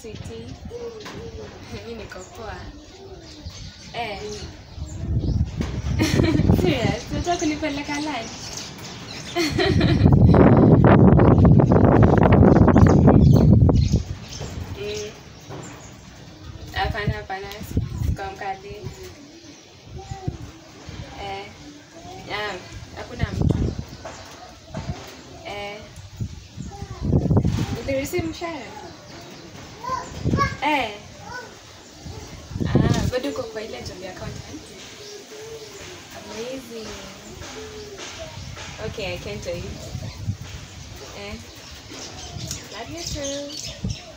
sweetie. Mimi niko poa. Serious, unataka kunipeleka lunch? Hapana, kwa mkali. Hakuna mtu. Ulireceive mshahara? Bado uko kwa ile job ya accountant? Amazing. Okay, I can tell you. Love you too.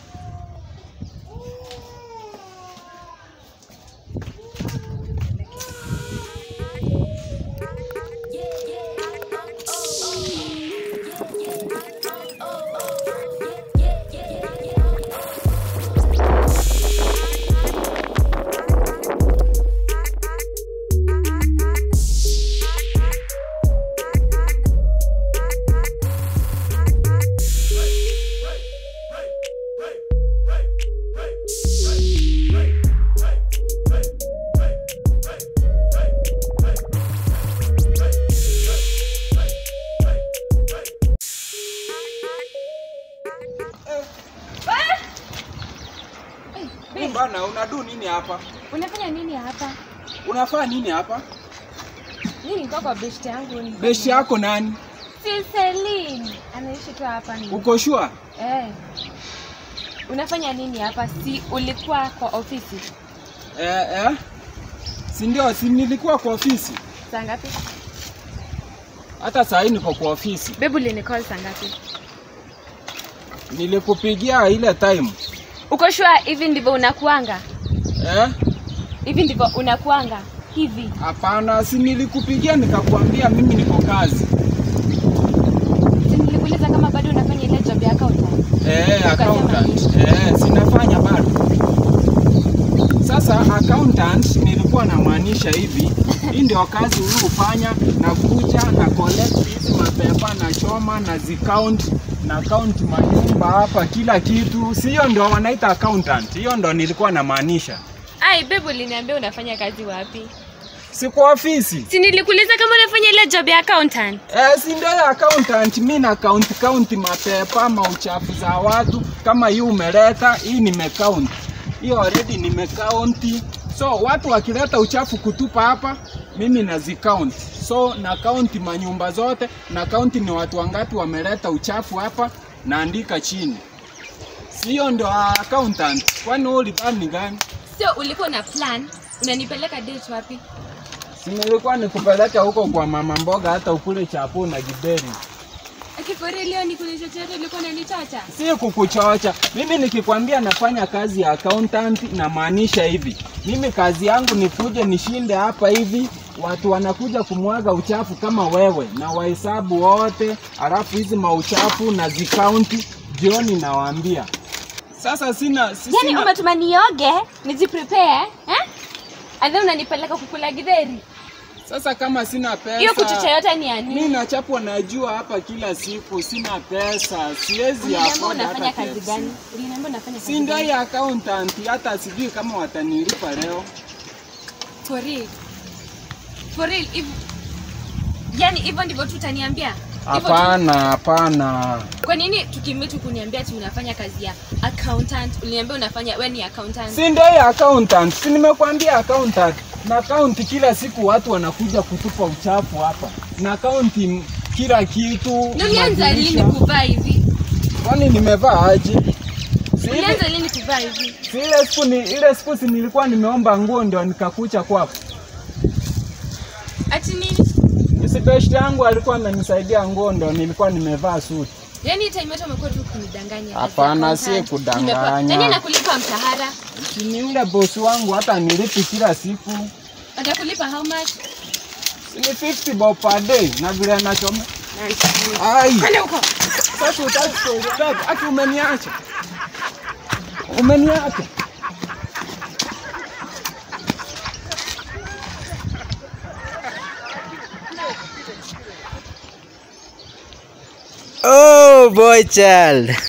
Bana, unadu nini hapa? Unafanya nini hapa? Unafanya nini hapa? Mimi niko kwa best yangu. Best yako nani? Si Celine. Anaishi tu hapa ni. Uko sure? Unafanya nini hapa? Si ulikuwa kwa ofisi? Si ndio, si nilikuwa kwa ofisi. Saa ngapi? Hata saa hii niko kwa ofisi. Babe, ulinicall saa ngapi? Nilikupigia ile time. Uko sure hivi ndivyo unakuanga? Hivi ndivyo unakuanga? Hivi? Hapana, si nilikupigia nikakwambia mimi niko kazi. Si nilikuuliza kama bado unafanya ile job ya accountant? Accountant. Sinafanya bado. Sasa accountant nilikuwa namaanisha hivi, hii ndio kazi unayofanya, na kuja na collect hizi mapepa na choma na zicount na count manyumba hapa kila kitu. Sio ndio wanaita accountant. Hiyo ndio nilikuwa namaanisha. Babe, uliniambia unafanya kazi wapi? Si kwa ofisi. Si nilikuuliza kama unafanya ile job ya accountant? Si ndio ya accountant. Mimi na count mapepa, mauchafu za watu. Kama hii umeleta, hii nimecount. Hii already nimecount. So watu wakileta uchafu kutupa hapa, mimi nazicount. So na count manyumba zote, na count ni watu wangapi wameleta uchafu hapa, naandika chini. Sio ndio accountant. Kwani wewe ulidhani gani? Sio ulikuwa na plan, unanipeleka date wapi? Si nilikuwa nikupeleka huko kwa mama mboga, hata ukule chapo na gideri. Akifori leo nikule chochote ulikuwa unanichocha? Si kukuchocha. Mimi nikikwambia nafanya kazi ya accountant na maanisha hivi. Mimi kazi yangu ni kuje nishinde hapa hivi, watu wanakuja kumwaga uchafu kama wewe na wahesabu wote, alafu hizi mauchafu na zikaunti jioni nawaambia. Sasa sina yani umetuma nioge, nijiprepare, Adha unanipeleka kukula githeri. Sasa kama sina pesa. Hiyo kuchocha yote ni ya nini? Mimi nachapwa najua hapa kila siku, sina pesa. Siwezi hapo. Unafanya kazi gani? Uliniambia unafanya kazi gani? Si ndio ya accountant, hata sijui kama watanilipa leo. For real, yani hivyo ndivyo tutaniambia? Hapana. Kwa nini tukimitu kuniambia ati unafanya kazi ya accountant? Uliniambia unafanya wewe ni accountant. Si ndio ya accountant. Si nimekwambia accountant. Na count kila siku watu wanakuja kutupa uchafu hapa. Na count kila kitu. Ulianza lini kuvaa hivi? Kwani nimevaa aje? Ulianza lini kuvaa hivi? Si ile siku nilikuwa nimeomba nguo ndio nikakucha kwako. Ati nini? Isi best yangu alikuwa ananisaidia nguo ndio nilikuwa nimevaa suit. Yani time yote umekuwa tu kunidanganya. Hapana, si kudanganya. Nani nakulipa mshahara? Ni yule boss wangu, hata nilipi kila siku. Atakulipa how much? Ni 50 bob per day na vile anachoma. Kwani huko? Sasa utaki kuongea, ati umeniacha. Umeniacha. Oh boy child.